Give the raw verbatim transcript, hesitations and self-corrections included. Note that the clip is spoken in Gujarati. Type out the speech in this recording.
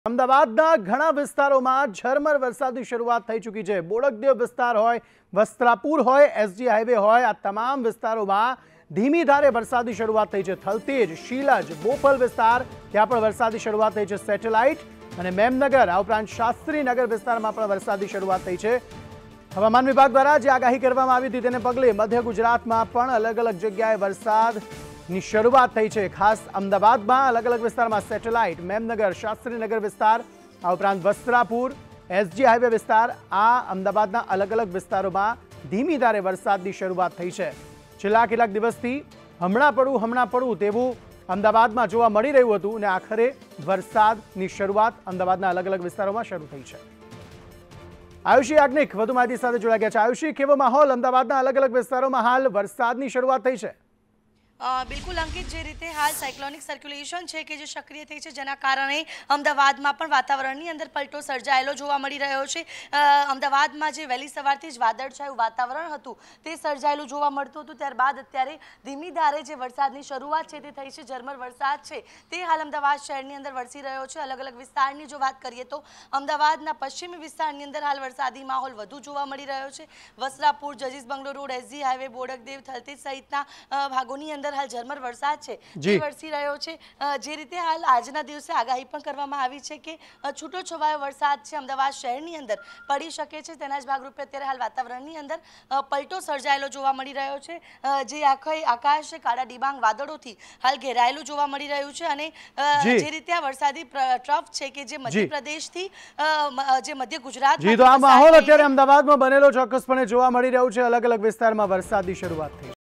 અમદાવાદના ઘણા વિસ્તારોમાં ઝરમર વરસાદની શરૂઆત થઈ ચૂકી છે। બોડકદેવ વિસ્તાર હોય, વસ્ત્રાપુર હોય, એસજી હાઈવે હોય, આ તમામ વિસ્તારોમાં ધીમી ધારે વરસાદની શરૂઆત થઈ છે। થલતેજ, શીલજ, બોપલ વિસ્તાર ત્યાં પણ વરસાદની શરૂઆત થઈ છે। સેટેલાઇટ અને મેમનગર આ ઉપરાંત શાસ્ત્રીનગર વિસ્તારમાં પણ વરસાદની શરૂઆત થઈ છે। હવામાન વિભાગ દ્વારા જે આગાહી કરવામાં આવી હતી તેને પગલે મધ્ય ગુજરાતમાં પણ અલગ અલગ જગ્યાએ વરસાદની શરૂઆત થઈ છે। ખાસ અમદાવાદમાં અલગ અલગ વિસ્તારમાં સેટેલાઇટ, મેમનગર, શાસ્ત્રીનગર વિસ્તાર આ ઉપરાંત વસ્ત્રાપુર, એસજી હાઈવે વિસ્તાર આ અમદાવાદના અલગ અલગ વિસ્તારોમાં ધીમી ધારે વરસાદની શરૂઆત થઈ છે। છેલ્લા કેટલાક દિવસથી હમણાં પડું હમણાં પડું તેવું અમદાવાદમાં જોવા મળી રહ્યું હતું અને આખરે વરસાદની શરૂઆત અમદાવાદના અલગ અલગ વિસ્તારોમાં શરૂ થઈ છે। આયુષી યાજ્ઞિક વધુ માહિતી સાથે જોડાઈ ગયા છે। આયુષી, કેવો માહોલ અમદાવાદના અલગ અલગ વિસ્તારોમાં હાલ વરસાદની શરૂઆત થઈ છે? બિલકુલ અંકિત, જે રીતે હાલ સાયક્લોનિક સર્ક્યુલેશન છે કે જે સક્રિય થઈ છે જેના કારણે અમદાવાદમાં પણ વાતાવરણની અંદર પલટો સર્જાયેલો જોવા મળી રહ્યો છે। અમદાવાદમાં જે વહેલી સવારથી જ વાદળછાયું વાતાવરણ હતું તે સર્જાયેલું જોવા મળતું હતું, ત્યારબાદ અત્યારે ધીમી ધારે જે વરસાદની શરૂઆત છે તે થઈ છે। ઝરમર વરસાદ છે તે હાલ અમદાવાદ શહેરની અંદર વરસી રહ્યો છે। અલગ અલગ વિસ્તારની જો વાત કરીએ તો અમદાવાદના પશ્ચિમી વિસ્તારની અંદર હાલ વરસાદી માહોલ વધુ જોવા મળી રહ્યો છે। વસ્ત્રાપુર, જજીસ bungalow road, SG highway, Bodakdev, Thaltej સહિતના ભાગોની અંદર હાલ ઝરમર વરસાદ છે જે વરસી રહ્યો છે। જે રીતે હાલ આજના દિવસે આગાહી પણ કરવામાં આવી છે કે છૂટો છવાયો વરસાદ છે અમદાવાદ શહેરની અંદર પડી શકે છે, તેના જ ભાગરૂપે અત્યારે હાલ વાતાવરણની અંદર પલટો સર્જાયેલો જોવા મળી રહ્યો છે। જે આખા આકાશ કાળા ડિબાંગ વાદળોથી હાલ ઘેરાયેલું જોવા મળી રહ્યું છે અને જે રીતે આ વરસાદી ટ્રફ છે કે જે મધ્યપ્રદેશથી જે મધ્ય ગુજરાત જી, તો આ માહોલ અત્યારે અમદાવાદમાં બનેલો ચોક્કસપણે જોવા મળી રહ્યું છે। અલગ અલગ વિસ્તારમાં વરસાદની શરૂઆત થઈ।